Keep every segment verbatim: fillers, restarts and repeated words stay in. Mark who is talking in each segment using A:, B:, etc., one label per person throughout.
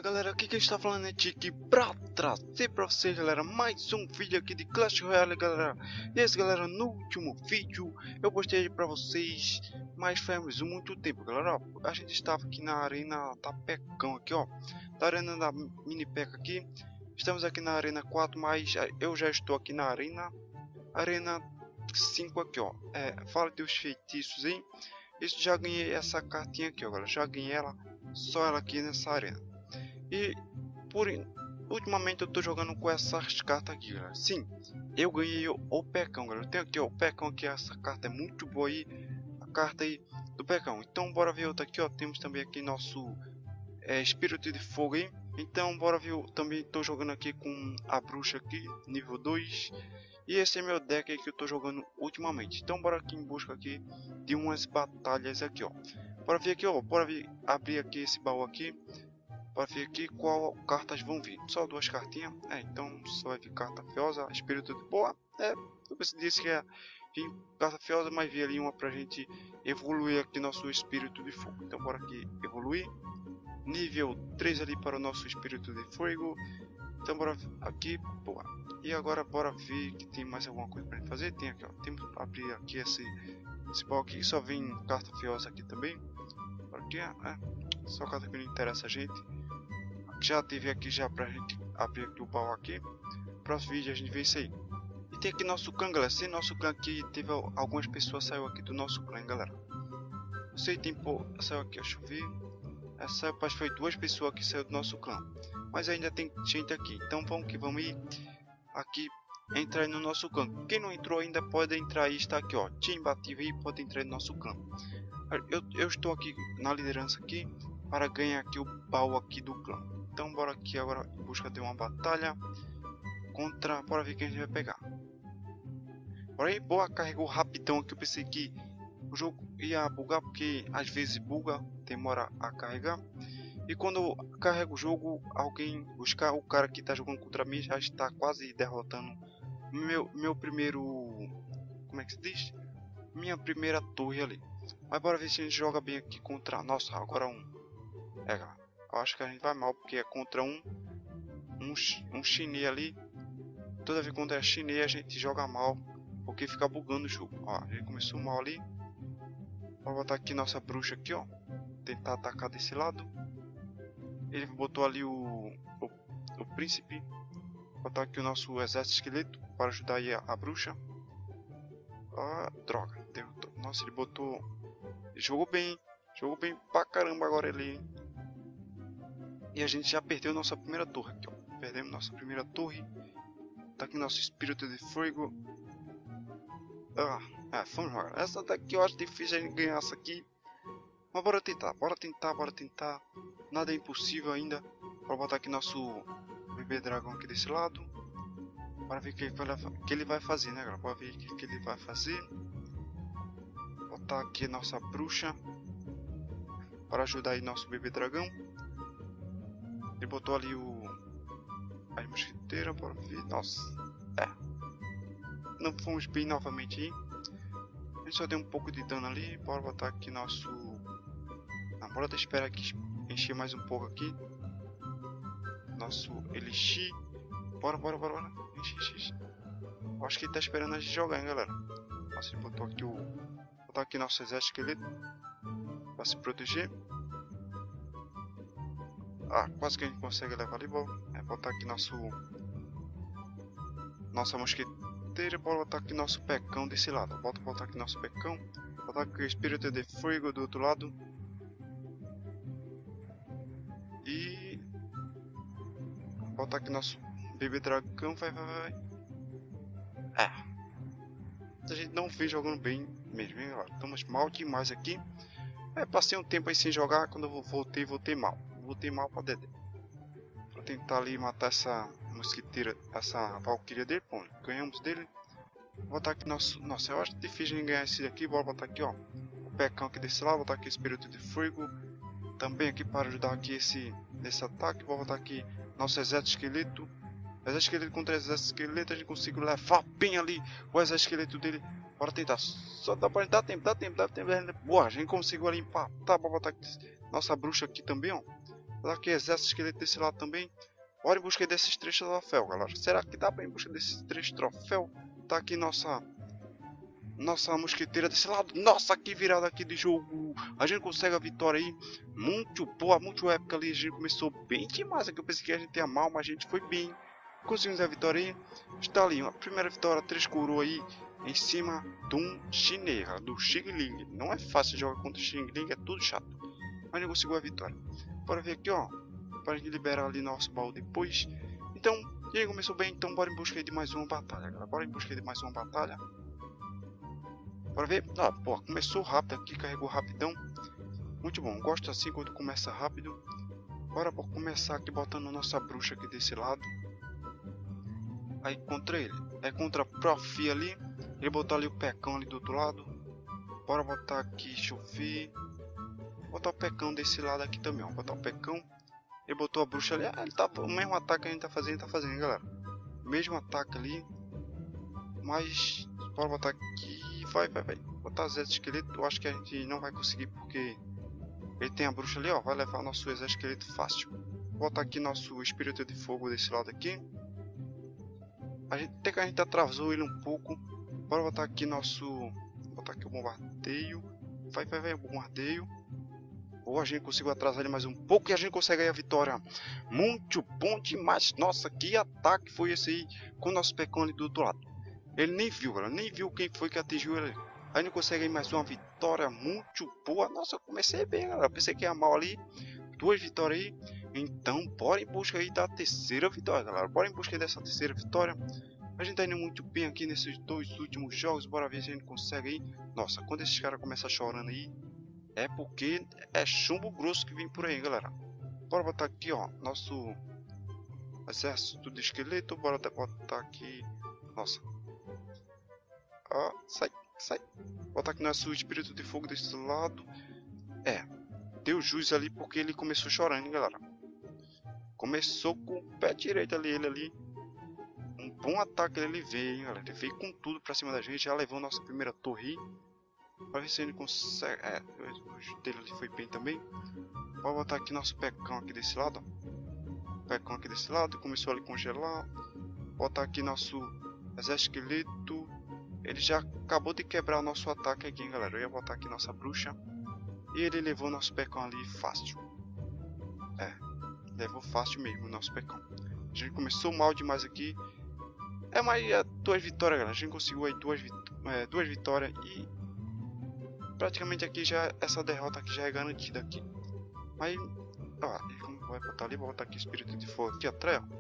A: galera, aqui quem está falando é Tiki pra trazer pra vocês, galera, mais um vídeo aqui de Clash Royale, galera. E esse, galera, no último vídeo eu postei pra vocês, mas faz muito tempo, galera, ó, a gente estava aqui na arena da Pecão aqui, ó, da arena da Mini Peca aqui. Estamos aqui na arena quatro, mas eu já estou aqui na arena, arena cinco aqui, ó, é, fala dos feitiços, hein. Isso, já ganhei essa cartinha aqui, ó, galera, já ganhei ela, só ela aqui nessa arena. E por ultimamente eu tô jogando com essas cartas aqui, galera. Sim, eu ganhei o, o Pecão, galera. Eu tenho aqui ó, o Pecão aqui, essa carta é muito boa aí, a carta aí do Pecão. Então bora ver outra aqui, ó. Temos também aqui nosso é, Espírito de Fogo aí. Então bora ver, eu também tô jogando aqui com a bruxa aqui, nível dois. E esse é meu deck aí que eu tô jogando ultimamente. Então bora aqui em busca aqui de umas batalhas aqui, ó. Bora ver aqui, ó. Bora ver, abrir aqui esse baú aqui. Para ver aqui qual cartas vão vir. Só duas cartinhas. É, então só vai vir carta feiosa, espírito de boa. É, eu disse que ia vir carta feiosa, mas vi ali uma pra gente evoluir aqui nosso espírito de fogo. Então bora aqui evoluir. Nível três ali para o nosso espírito de fogo. Então bora aqui, boa. E agora bora ver que tem mais alguma coisa pra gente fazer. Tem aqui, ó. Temos que abrir aqui esse, esse baú aqui. Só vem carta feiosa aqui também. Bora aqui, é. Só carta que não interessa a gente. Já teve aqui já pra gente abrir aqui o baú aqui. Próximo vídeo a gente vê isso aí. E tem aqui nosso clã, galera. Se nosso clã aqui teve algumas pessoas saiu aqui do nosso clã, galera. Não sei, tem pô, saiu aqui, deixa eu ver. Essa acho que foi duas pessoas que saiu do nosso clã. Mas ainda tem gente aqui. Então vamos que vamos ir aqui entrar no nosso clã. Quem não entrou ainda pode entrar aí, está aqui, ó. Team ativo aí, pode entrar no nosso clã. Eu, eu estou aqui na liderança aqui para ganhar aqui o baú aqui do clã. Então bora aqui agora em busca de uma batalha contra, bora ver quem a gente vai pegar. Bora aí, boa, carregou rapidão aqui. Eu pensei que o jogo ia bugar, porque às vezes buga, demora a carregar. E quando eu carrego o jogo, alguém buscar o cara que está jogando contra mim já está quase derrotando meu, meu primeiro, como é que se diz? Minha primeira torre ali. Mas bora ver se a gente joga bem aqui contra, nossa, agora um. É, galera. Eu acho que a gente vai mal, porque é contra um um, um chinês ali. Toda vez que contra é chinês a gente joga mal, porque fica bugando o jogo. Ó, a gente começou mal ali. Vou botar aqui nossa bruxa aqui, ó. Tentar atacar desse lado. Ele botou ali o, o, o príncipe. Vou botar aqui o nosso exército esqueleto para ajudar aí a, a bruxa. Ah, droga. Deu, nossa, ele botou... Ele jogou bem. Jogou bem pra caramba agora ele. E a gente já perdeu nossa primeira torre aqui, ó. Perdemos nossa primeira torre. Tá aqui nosso espírito de fogo. Ah, é, vamos jogar. Essa daqui eu acho difícil a gente ganhar essa aqui. Mas bora tentar, bora tentar, bora tentar. Nada é impossível ainda. Bora botar aqui nosso bebê dragão aqui desse lado. Bora ver o que, que ele vai fazer, né, galera? Bora ver o que, que ele vai fazer. Botar aqui nossa bruxa para ajudar aí nosso bebê dragão. Ele botou ali o... as mosquiteiras, bora ver. Nossa, é. Não fomos bem novamente aí. A gente só deu um pouco de dano ali. Bora botar aqui nosso... Ah, bora esperar aqui encher mais um pouco aqui. Nosso elixir. Bora, bora, bora, bora. Enche, enche, enche. Acho que ele tá esperando a gente jogar, hein, galera. Nossa, ele botou aqui o... Botar aqui nosso exército esqueleto para se proteger. Ah, quase que a gente consegue levar ali, bora. É, botar aqui nosso... Nossa mosqueteira, bora botar aqui nosso pecão desse lado. Bota botar aqui nosso pecão. Botar aqui o espírito de fogo do outro lado. E... Botar aqui nosso bebê dragão, vai, vai, vai. É. A gente não vem jogando bem mesmo, hein, galera. Estamos mal demais aqui. É, passei um tempo aí sem jogar, quando eu voltei, voltei mal. Voltei mal pra Dedé. Vou tentar ali matar essa mosquiteira, essa valquíria dele. Bom, ganhamos dele. Vou botar aqui nosso... Nossa, eu acho difícil de ganhar esse daqui. Bora botar aqui, ó. O pecão aqui desse lado. Vou botar aqui o espírito de fogo. Também aqui para ajudar aqui esse... Nesse ataque. Vou botar aqui nosso exército esqueleto. Exército esqueleto contra exército esqueleto. A gente consegue levar bem ali o exército esqueleto dele. Bora tentar. Só dá pra... Dá tempo, dá tempo, dá tempo. Boa, a gente conseguiu ali empatar. Bora botar aqui nossa bruxa aqui também, ó. Aqui, exército esqueleto desse lado também. Bora em busca desses três troféus, galera. Será que dá pra ir em busca desses três troféus? Tá aqui nossa... Nossa mosqueteira desse lado. Nossa, que virada aqui de jogo. A gente consegue a vitória aí. Muito boa, muito épica ali. A gente começou bem demais aqui. Eu pensei que a gente ia mal, mas a gente foi bem. Conseguimos a vitória aí. Está ali, a primeira vitória, três coroas aí. Em cima de um chinês, do Xing Ling. Não é fácil jogar contra o Xing Ling, é tudo chato. Mas a gente conseguiu a vitória. Bora ver aqui, ó. Para liberar ali nosso baú depois. Então, e aí começou bem. Então bora em busca de mais uma batalha, galera. Bora em busca de mais uma batalha. Bora ver. Ah, pô, começou rápido aqui, carregou rapidão. Muito bom, gosto assim quando começa rápido. Bora começar aqui botando nossa bruxa aqui desse lado. Aí contra ele. É contra a Profi ali. Ele botou ali o pecão ali do outro lado. Bora botar aqui, deixa eu ver. Botar o pecão desse lado aqui também, ó. Botar o pecão. Ele botou a bruxa ali. Ah, ele tá, o mesmo ataque que a gente tá fazendo, tá fazendo, galera. Mesmo ataque ali. Mas, bora botar aqui. Vai, vai, vai. Botar exército esqueleto. Eu acho que a gente não vai conseguir porque ele tem a bruxa ali, ó. Vai levar nosso exército esqueleto fácil. Vou botar aqui nosso espírito de fogo desse lado aqui. A gente, até que a gente atrasou ele um pouco. Bora botar aqui nosso... Botar aqui o bombardeio. Vai, vai, vai, o bombardeio. Ou a gente conseguiu atrasar ele mais um pouco e a gente consegue aí a vitória. Muito bom demais. Nossa, que ataque foi esse aí com o nosso pecão ali do outro lado. Ele nem viu, galera. Nem viu quem foi que atingiu ele. A gente consegue aí mais uma vitória muito boa. Nossa, eu comecei bem, galera. Pensei que ia mal ali. Duas vitórias aí. Então, bora em busca aí da terceira vitória, galera. Bora em busca dessa terceira vitória. A gente tá indo muito bem aqui nesses dois últimos jogos. Bora ver se a gente consegue aí. Nossa, quando esses caras começam chorando aí, é porque é chumbo grosso que vem por aí, galera. Bora botar aqui, ó, nosso exército de esqueleto. Bora botar aqui. Nossa. Ó, sai, sai. Botar aqui nosso espírito de fogo desse lado. É, deu jus ali porque ele começou chorando, hein, galera. Começou com o pé direito ali, ele ali. Um bom ataque ele veio, hein, galera. Ele veio com tudo pra cima da gente. Já levou nossa primeira torre. Pra ver se ele consegue. É, o dele ali foi bem também. Vou botar aqui nosso pecão aqui desse lado. Ó. Pecão aqui desse lado. Começou ali a congelar. Botar aqui nosso exército esqueleto. Ele já acabou de quebrar o nosso ataque aqui, hein, galera. Eu ia botar aqui nossa bruxa. E ele levou nosso pecão ali fácil. É, levou fácil mesmo o nosso pecão. A gente começou mal demais aqui. É, mas é, duas vitórias, galera. A gente conseguiu aí duas, é, duas vitórias e praticamente aqui já essa derrota aqui já é garantida aqui. Mas, ó, ele vai botar ali, vou botar aqui o espírito de fogo aqui atrás, ó.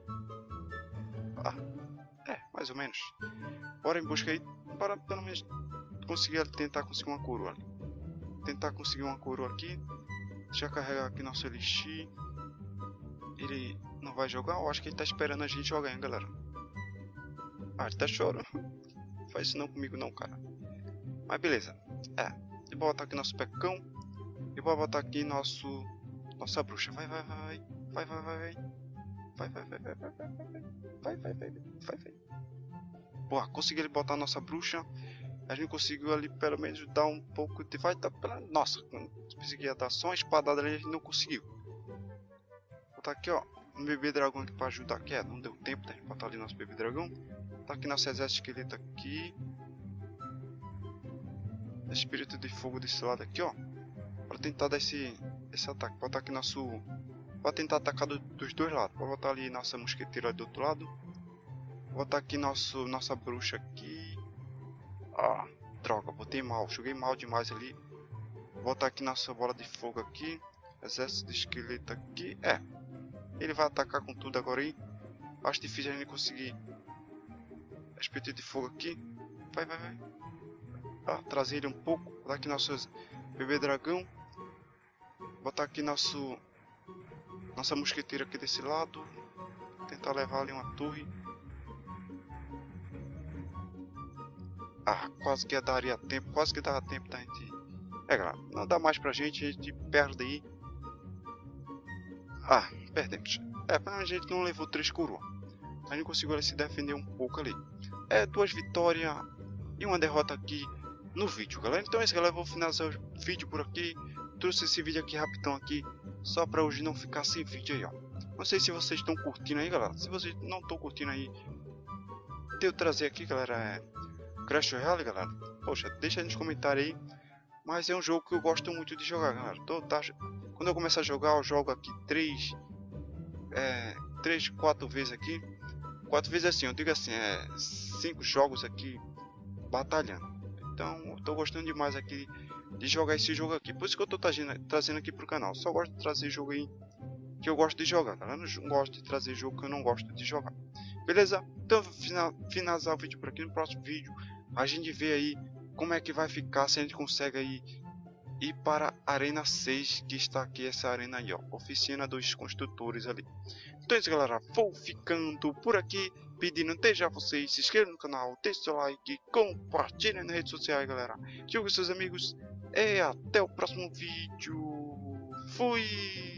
A: Ah, é, mais ou menos. Bora em busca aí, para pelo menos conseguir tentar conseguir uma coroa ali. Tentar conseguir uma coroa aqui. Já carregar aqui nosso elixir. Ele não vai jogar? Eu acho que ele tá esperando a gente jogar, hein, galera. Ah, ele tá chorando. Faz isso não comigo não, cara. Mas beleza. É. E vou botar aqui nosso pecão. E vou botar aqui nosso... Nossa bruxa. Vai, vai, vai. Vai, vai, vai, vai. Vai, vai, vai, vai, vai, vai, vai. Vai, vai, vai, vai, vai. Boa, consegui botar a nossa bruxa. A gente conseguiu ali pelo menos dar um pouco de... Vai dar pela... Nossa, conseguia dar só uma espadada ali, a gente não conseguiu. Vou botar aqui, ó. Um bebê dragão aqui pra ajudar aqui. É, não deu tempo da gente botar ali nosso bebê dragão. Tá aqui nosso exército esqueleto aqui. Espírito de fogo desse lado aqui, ó. Pra tentar dar esse, esse ataque. Botar aqui nosso... Pra tentar atacar do, dos dois lados. Vou botar ali nossa mosqueteira do outro lado. Vou botar aqui nosso, nossa bruxa aqui. Ah, droga, botei mal. Joguei mal demais ali. Vou botar aqui nossa bola de fogo aqui. Exército de esqueleto aqui. É. Ele vai atacar com tudo agora aí. Acho difícil a gente conseguir. Espírito de fogo aqui. Vai, vai, vai. Ah, trazer ele um pouco. Botar aqui nosso bebê dragão. Botar aqui nosso... Nossa mosqueteira aqui desse lado. Tentar levar ali uma torre. Ah, quase que daria tempo. Quase que dava tempo da gente... É, galera. Não dá mais pra gente. A gente perde aí. Ah, perdemos. É, a gente não levou três coroas. A gente conseguiu ali, se defender um pouco ali. É, duas vitórias e uma derrota aqui no vídeo, galera. Então é isso, galera. Eu vou finalizar o vídeo por aqui. trouxe esse vídeo aqui rapidão aqui, só pra hoje não ficar sem vídeo aí, ó. Não sei se vocês estão curtindo aí, galera. Se vocês não estão curtindo aí, eu trazer aqui, galera, é Clash Royale, galera. Poxa, deixa aí nos comentários aí. Mas é um jogo que eu gosto muito de jogar, galera. Tô, tá, quando eu começar a jogar, eu jogo aqui três, é, três, quatro vezes aqui. Quatro vezes assim, eu digo assim, é cinco jogos aqui batalhando. Então, eu tô gostando demais aqui de jogar esse jogo aqui. Por isso que eu tô trazendo, trazendo aqui pro canal. Só gosto de trazer jogo aí que eu gosto de jogar, galera. Eu não gosto de trazer jogo que eu não gosto de jogar. Beleza? Então, final, finalizar o vídeo por aqui. No próximo vídeo, a gente vê aí como é que vai ficar, se a gente consegue aí ir para a Arena seis, que está aqui essa arena aí, ó. Oficina dos construtores ali. Então é isso, galera. Vou ficando por aqui. Pedindo desde já vocês se inscrevam no canal, deixe seu like, compartilhem nas redes sociais, galera. Diga com seus amigos. E até o próximo vídeo. Fui!